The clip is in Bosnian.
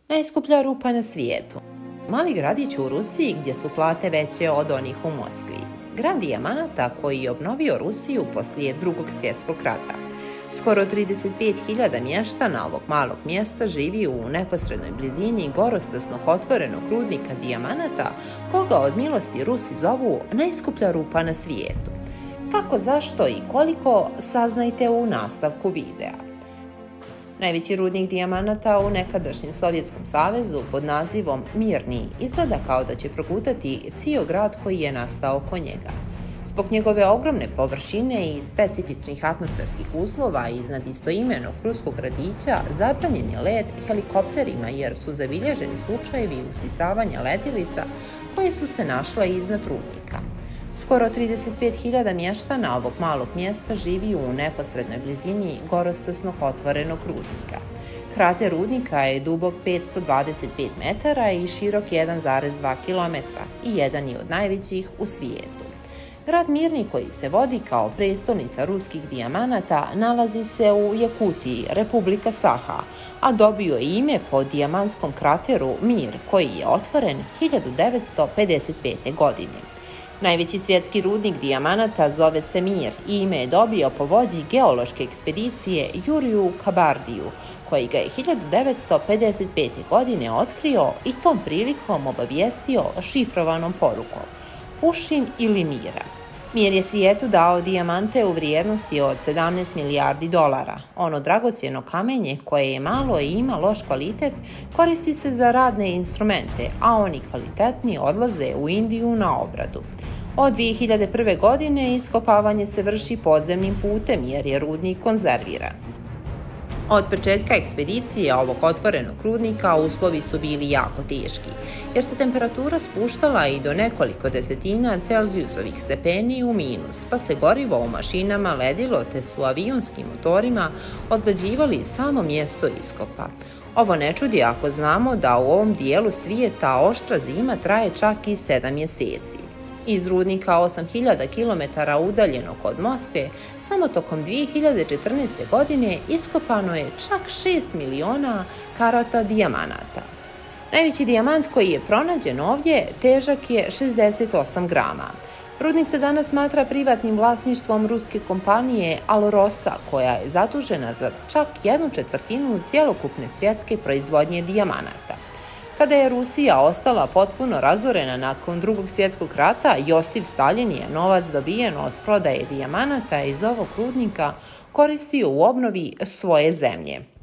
Najskuplja rupa na svijetu. Mali gradić u Rusiji gdje su plate veće od onih u Moskvi. Grad dijamanata koji je obnovio Rusiju poslije Drugog svjetskog rata. Skoro 35.000 mještana ovog malog mjesta živi u neposrednoj blizini gorostasnog otvorenog rudnika dijamanata, koga od milosti Rusi zovu najskuplja rupa na svijetu. Kako, zašto i koliko saznajte u nastavku videa. Najveći rudnik dijamanata u nekadašnjem Sovjetskom savezu pod nazivom Mirni izgleda kao da će progutati cijel grad koji je nastao oko njega. Zbog njegove ogromne površine i specifičnih atmosferskih uslova iznad istoimenog ruskog gradića zabranjen je let helikopterima jer su zabilježeni slučajevi usisavanja letjelica koje su se našle iznad rudnika. Skoro 35.000 mještana ovog malog mjesta živi u neposrednoj blizini gorostasnog otvorenog rudnika. Krater rudnika je dubok 525 metara i širok 1,2 km i jedan je od najvećih u svijetu. Grad Mirni, koji se vodi kao prestolnica ruskih dijamanata, nalazi se u Jakutiji, Republika Saha, a dobio je ime po dijamantskom krateru Mir, koji je otvoren 1955. godine. Najveći svjetski rudnik dijamanata zove se Mir i ime je dobio po vođi geološke ekspedicije Juriju Kabardiju, koji ga je 1955. godine otkrio i tom prilikom obavijestio šifrovanom porukom Pušin ili Mira. Mir je svijetu dao dijamante u vrijednosti od 17 milijardi dolara. Ono dragocjeno kamenje, koje je malo i ima loš kvalitet, koristi se za radne instrumente, a oni kvalitetni odlaze u Indiju na obradu. Od 2001. godine iskopavanje se vrši podzemnim putem jer je rudnik konzerviran. Od početka ekspedicije ovog otvorenog rudnika uslovi su bili jako teški, jer se temperatura spuštala i do nekoliko desetina celzijusovih stepeni u minus, pa se gorivo u mašinama ledilo te su avionskim motorima odlađivali samo mjesto iskopa. Ovo ne čudi ako znamo da u ovom dijelu svijeta oštra zima traje čak i 7 mjeseci. Iz rudnika 8000 km udaljenog od Moskve, samo tokom 2014. godine iskopano je čak 6 miliona karata dijamanata. Najveći dijamant koji je pronađen ovdje težak je 68 grama. Rudnik se danas smatra privatnim vlasništvom ruske kompanije Alrosa, koja je zadužena za čak 1/4 cjelokupne svjetske proizvodnje dijamanata. Kada je Rusija ostala potpuno razorena nakon Drugog svjetskog rata, Josif Staljin je novac dobijen od prodaje dijamanata iz ovog rudnika koristio u obnovi svoje zemlje.